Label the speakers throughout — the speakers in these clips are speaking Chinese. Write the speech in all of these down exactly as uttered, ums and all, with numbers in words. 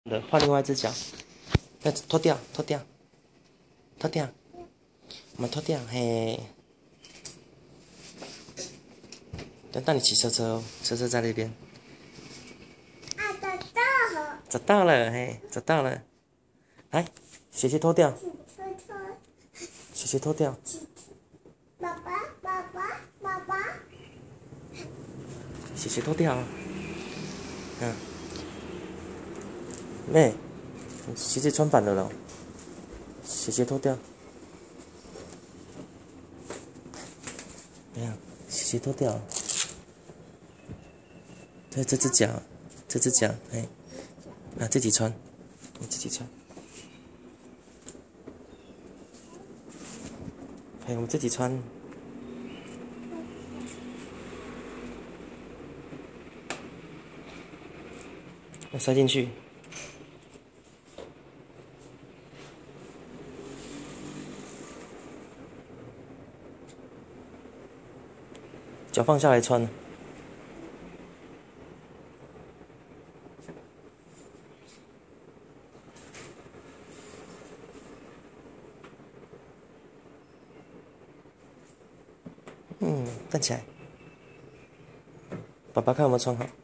Speaker 1: 的，换另外一只脚，再脱掉，脱掉，脱掉，我们脱掉，嘿。等到你骑车车哦，车车在那边。
Speaker 2: 啊，找到了！
Speaker 1: 找到了，嘿，找到了。来，鞋鞋脱掉，鞋鞋脱掉。
Speaker 2: 爸爸，爸爸，爸爸。
Speaker 1: 鞋鞋脱掉啊！嗯，妹，鞋子穿反了咯，鞋鞋脱掉。没有，鞋鞋脱掉。对，这只脚，这只脚，哎，啊，自己穿，你自己穿。哎，我们自己穿。要塞进去。脚放下来穿。嗯，站起来。爸爸看有没有穿好。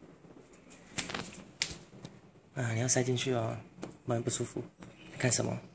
Speaker 1: 啊，你要塞进去哦，不然不舒服。你看什么？